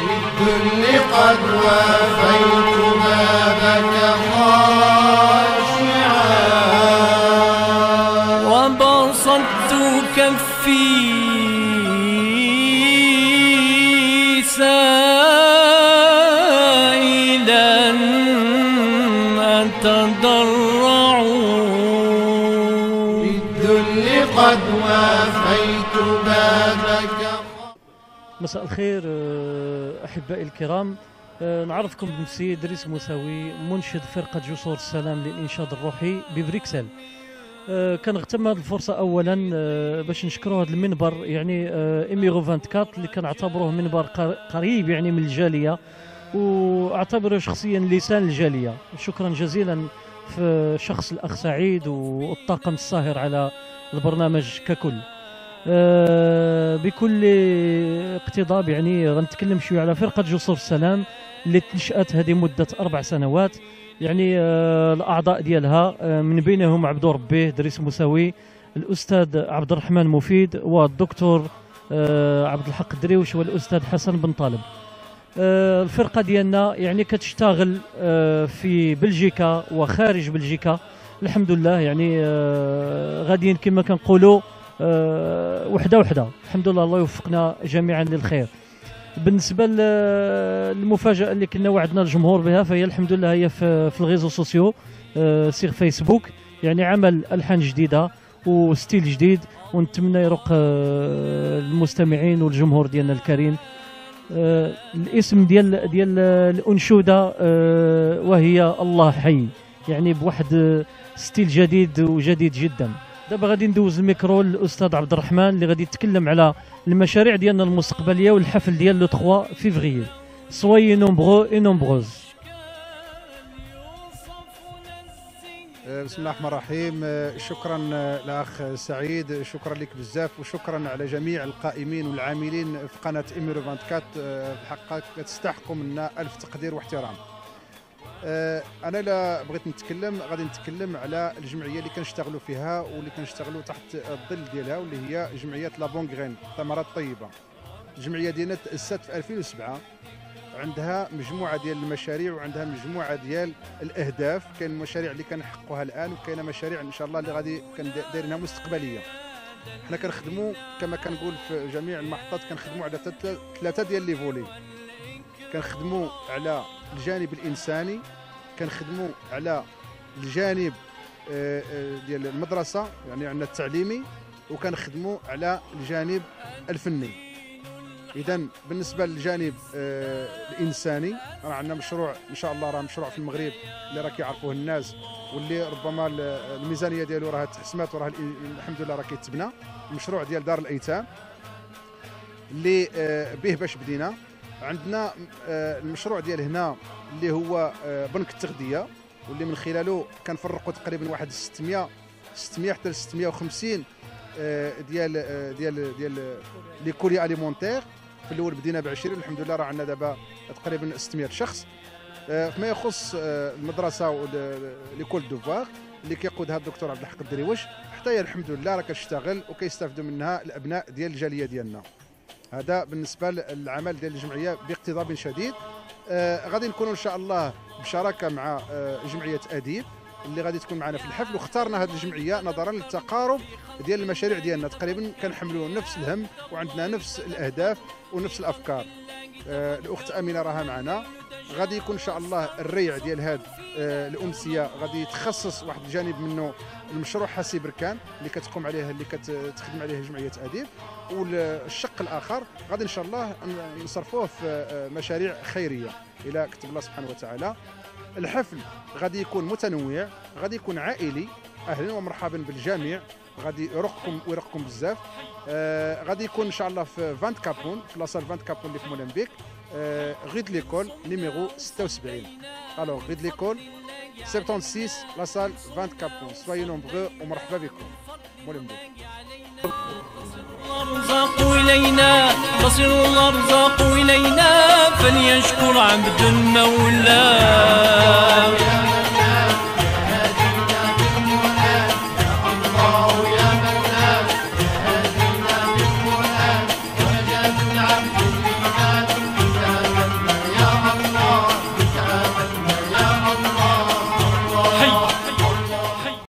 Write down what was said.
بالذل قد وافيت بابك خاشعا وبسطت كفي سائلا أتضرع بالذل قد وافيت بابك. مساء الخير أحبائي الكرام. نعرفكم بنفسي إدريس موسوي، منشد فرقة جسور السلام للإنشاد الروحي ببريكسل. كنغتم هذه الفرصة أولا باش نشكروا هذا المنبر، يعني إميغو 24 اللي كنعتبروه منبر قريب يعني من الجالية، واعتبره شخصيا لسان الجالية. شكرا جزيلا في شخص الأخ سعيد والطاقم الساهر على البرنامج ككل. بكل اقتضاب يعني غنتكلم شويه على فرقه جسور السلام اللي تنشأت هذه مده 4 سنوات. يعني الاعضاء ديالها من بينهم عبد ربيه دريس موسوي، الاستاذ عبد الرحمن مفيد، والدكتور عبد الحق الدريوش، والاستاذ حسن بن طالب. الفرقه ديالنا يعني كتشتغل في بلجيكا وخارج بلجيكا الحمد لله. يعني غاديين كما كنقولوا وحده وحده الحمد لله. الله يوفقنا جميعا للخير. بالنسبه للمفاجاه اللي كنا وعدنا الجمهور بها، فهي الحمد لله هي في الريزو سوسيو سيغ فيسبوك. يعني عمل الحان جديده وستيل جديد، ونتمنى يرق المستمعين والجمهور ديالنا الكريم. الاسم ديال الانشوده وهي الله حي، يعني بواحد ستيل جديد وجديد جدا. دابا غادي ندوز الميكرو للاستاذ عبد الرحمن اللي غادي يتكلم على المشاريع ديالنا المستقبليه والحفل ديال لو 3 فيفري. سوي نومبرو اي نومبروز. بسم الله الرحمن الرحيم. شكرا لاخ سعيد، شكرا لك بزاف، وشكرا على جميع القائمين والعاملين في قناه إميغو 24. بحق تستحقوا منا الف تقدير واحترام. انا لا بغيت نتكلم، غادي نتكلم على الجمعيه اللي كنشتغلوا فيها واللي كنشتغلوا تحت الظل ديالها، واللي هي جمعيه لا بون غرين، ثمرات طيبه. الجمعيه ديالنا تاسست في 2007، عندها مجموعه ديال المشاريع وعندها مجموعه ديال الاهداف. كاين مشاريع اللي كنحققوها الان، وكاينه مشاريع ان شاء الله اللي غادي دايرينها مستقبليه. حنا كنخدموا كما كنقول في جميع المحطات، كنخدموا على 3 ديال لي فولي. كنخدموا على الجانب الانساني، كنخدموا على الجانب ديال المدرسه يعني عندنا التعليمي، وكنخدموا على الجانب الفني. اذا بالنسبه للجانب الانساني راه عندنا مشروع ان شاء الله، راه مشروع في المغرب اللي راه كيعرفوه الناس، واللي ربما الميزانيه ديالو راه تحسمات وراه الحمد لله راه كيتبنى. المشروع ديال دار الايتام اللي به باش بدينا. عندنا المشروع ديال هنا اللي هو بنك التغذيه، واللي من خلاله كنفرقوا تقريبا واحد 600 حتى 650 ديال لي كولي اليمونتير. في الاول بدينا ب20، الحمد لله راه عندنا دابا تقريبا 600 شخص. فيما يخص المدرسه وليكول دوفوار اللي كيقودها الدكتور عبد الحق الدريوش، حتى هي الحمد لله راه كتشتغل وكيستافدوا منها الابناء ديال الجاليه ديالنا. هذا بالنسبه للعمل ديال الجمعيه باقتضاب شديد. غادي نكونوا ان شاء الله بشراكه مع جمعيه اديب اللي غادي تكون معنا في الحفل. واختارنا هذه الجمعيه نظرا للتقارب ديال المشاريع ديالنا، تقريبا كنحملوا نفس الهم وعندنا نفس الاهداف ونفس الافكار. الاخت امينه راها معنا. غادي يكون ان شاء الله الريع ديال هذه الامسيه غادي يتخصص واحد الجانب منه المشروع حاسي بركان اللي كتقوم عليه، اللي كتخدم عليه جمعيه اديب، والشق الاخر غادي ان شاء الله نصرفوه في مشاريع خيريه الى كتب الله سبحانه وتعالى. الحفل غادي يكون متنوع، غادي يكون عائلي. اهلا ومرحبا بالجميع، غادي يرقكم بزاف. غادي يكون ان شاء الله في 20 كابون، في لاصال 20 كابون اللي في مولنبيك، غيد ليكول نيميرو 76. الوغ غيد ليكول 76 لاصال 20 كابون. سوي نومبرو ومرحبا بكم مولنبيك. الأرزاق إلينا تصل الأرزاق إلينا، فليشكر عبد المولى.